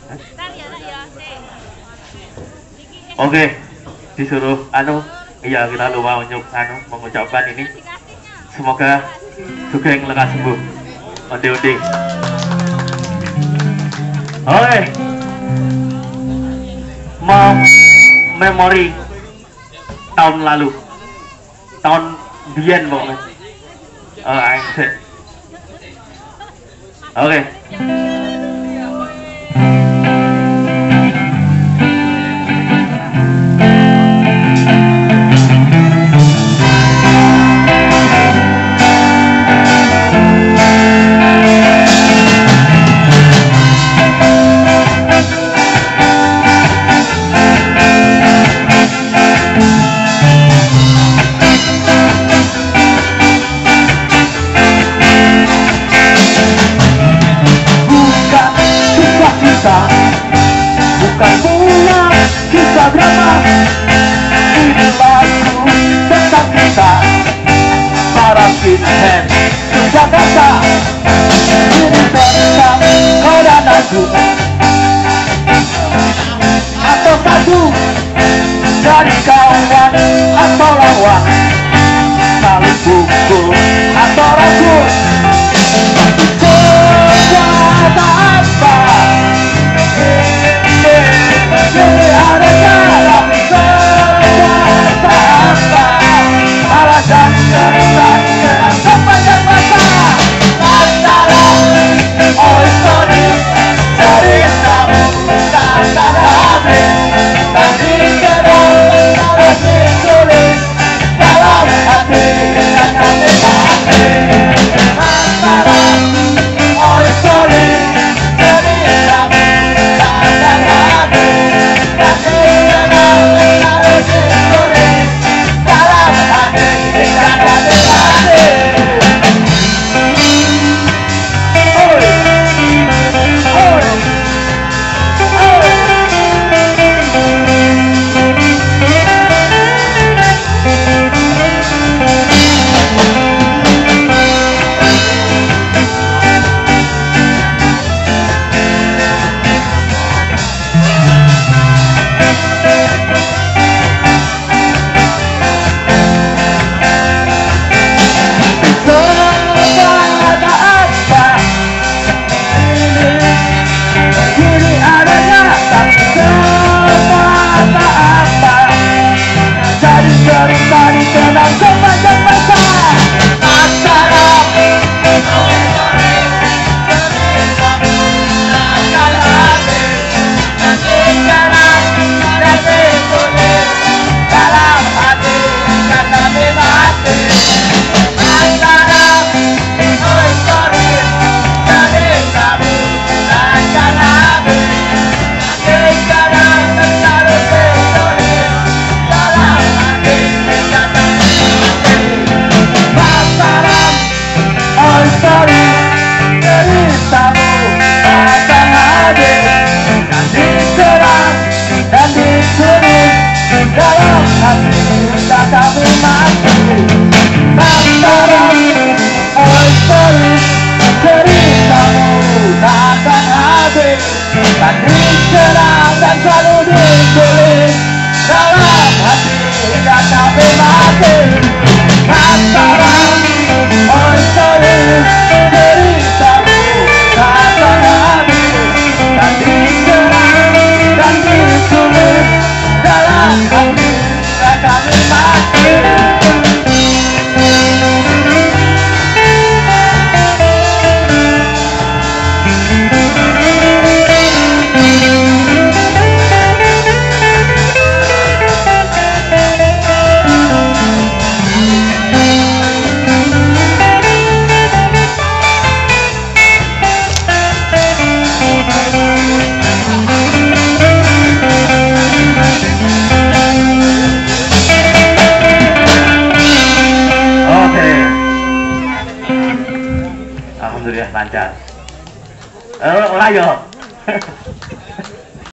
Oke, disuruh iya kita lupa mengucapkan ini. Semoga Sugeng lekas sembuh. Onde-onde. Oke. Memori tahun lalu. Tahun biyen pokoknya. Oke. Bukan punya kisah drama, ini lagu tentang kita para skinhead Jakarta. Ini tentang kau dan aku, atau satu dari kawan atau lawan, saling pukul atau ragu. Kata apa? Jadi ada dalam kata apa? Alasan cerita sepanjang masa antara oh story ceritamu tak ada habis. Tadi kenal tapi sulit dalam hati dan hati antara oh story ceritamu tak ada habis. Tadi kenal tapi sulit dalam hati dan hati. Alhamdulillah lancar. Ora yo.